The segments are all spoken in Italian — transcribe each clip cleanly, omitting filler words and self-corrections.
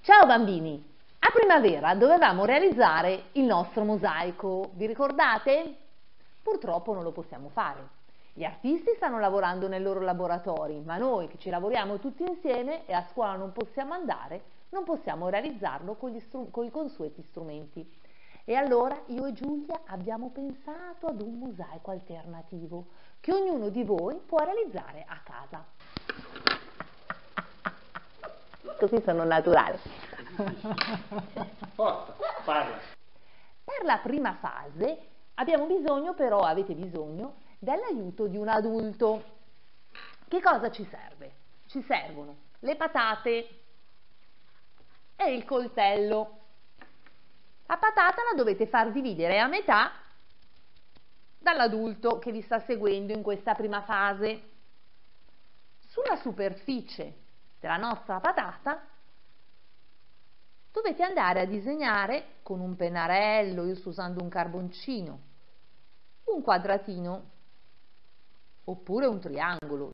Ciao bambini! A primavera dovevamo realizzare il nostro mosaico, vi ricordate? Purtroppo non lo possiamo fare. Gli artisti stanno lavorando nei loro laboratori, ma noi che ci lavoriamo tutti insieme e a scuola non possiamo andare, non possiamo realizzarlo con i consueti strumenti. E allora io e Giulia abbiamo pensato ad un mosaico alternativo che ognuno di voi può realizzare a casa. Così sono naturale. Forza, parla. Per la prima fase abbiamo bisogno però, avete bisogno, dell'aiuto di un adulto. Che cosa ci serve? Ci servono le patate e il coltello. La patata la dovete far dividere a metà dall'adulto che vi sta seguendo in questa prima fase. Sulla superficie della nostra patata dovete andare a disegnare con un pennarello, io sto usando un carboncino, un quadratino oppure un triangolo.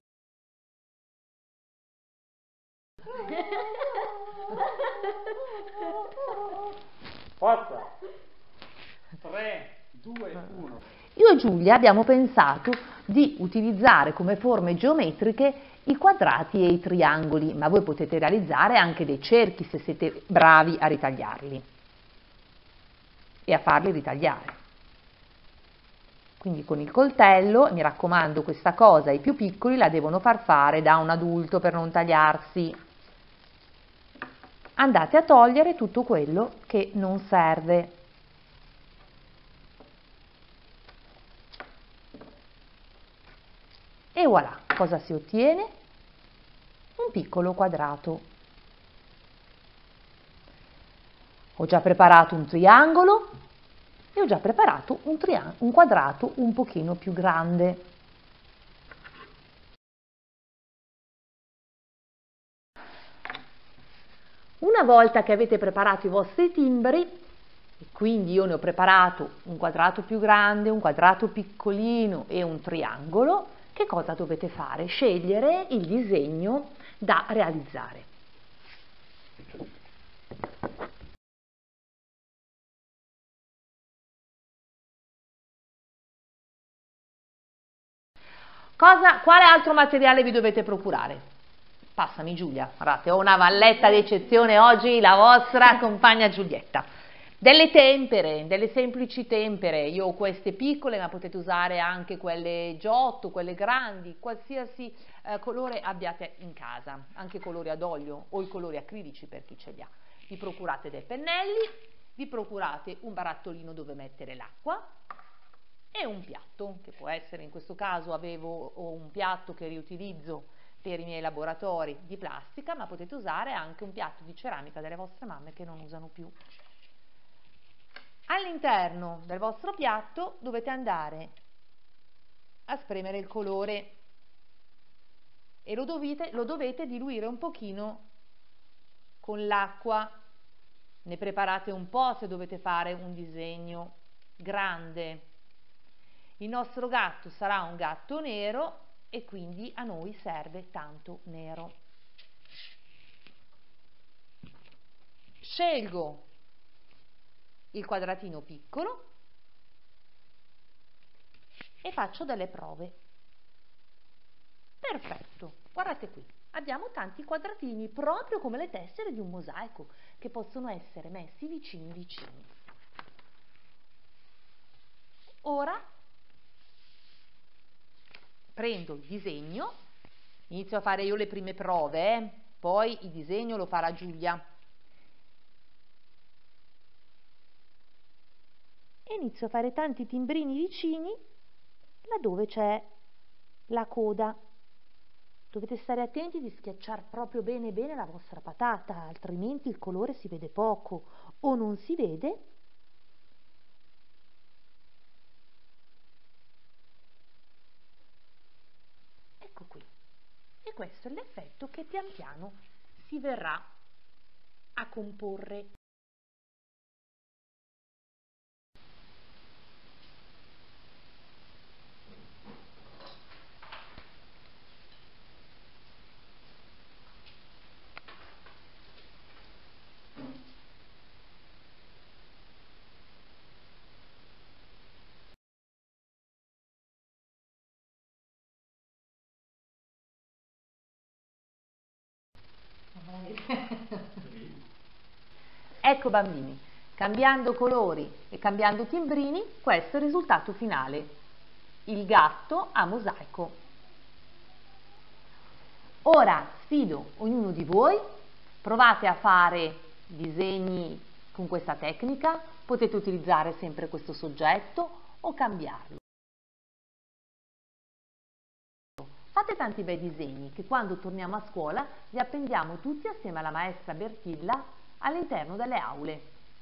Forza. 3, 2, 1. Io e Giulia abbiamo pensato di utilizzare come forme geometriche i quadrati e i triangoli, ma voi potete realizzare anche dei cerchi se siete bravi a ritagliarli e a farli ritagliare. Quindi con il coltello, mi raccomando, questa cosa i più piccoli la devono far fare da un adulto per non tagliarsi. Andate a togliere tutto quello che non serve. E voilà, cosa si ottiene? Un piccolo quadrato. Ho già preparato un triangolo e ho già preparato un quadrato un pochino più grande. Una volta che avete preparato i vostri timbri, e quindi io ne ho preparato un quadrato più grande, un quadrato piccolino e un triangolo, che cosa dovete fare? Scegliere il disegno da realizzare. Quale altro materiale vi dovete procurare? Passami Giulia, guardate, ho una valletta d'eccezione oggi, la vostra compagna Giulietta. Delle tempere, delle semplici tempere, io ho queste piccole, ma potete usare anche quelle giotto, quelle grandi, qualsiasi colore abbiate in casa, anche colori ad olio o i colori acrilici per chi ce li ha. Vi procurate dei pennelli, vi procurate un barattolino dove mettere l'acqua e un piatto, che può essere, in questo caso ho un piatto che riutilizzo per i miei laboratori di plastica, ma potete usare anche un piatto di ceramica delle vostre mamme che non usano più. All'interno del vostro piatto dovete andare a spremere il colore e lo dovete diluire un pochino con l'acqua. Ne preparate un po' se dovete fare un disegno grande. Il nostro gatto sarà un gatto nero e quindi a noi serve tanto nero. Scelgo il quadratino piccolo e faccio delle prove. Perfetto, guardate qui, abbiamo tanti quadratini proprio come le tessere di un mosaico che possono essere messi vicini vicini. Ora prendo il disegno, inizio a fare io le prime prove, poi il disegno lo farà Giulia. E inizio a fare tanti timbrini vicini laddove c'è la coda. Dovete stare attenti di schiacciare proprio bene bene la vostra patata, altrimenti il colore si vede poco o non si vede. Ecco qui. E questo è l'effetto che pian piano si verrà a comporre. Ecco bambini, cambiando colori e cambiando timbrini, questo è il risultato finale. Il gatto a mosaico. Ora sfido ognuno di voi, provate a fare disegni con questa tecnica, potete utilizzare sempre questo soggetto o cambiarlo. Fate tanti bei disegni che quando torniamo a scuola li appendiamo tutti assieme alla maestra Bertilla all'interno delle aule.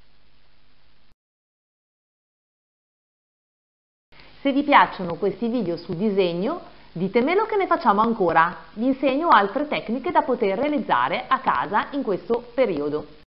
Se vi piacciono questi video sul disegno, ditemelo che ne facciamo ancora. Vi insegno altre tecniche da poter realizzare a casa in questo periodo.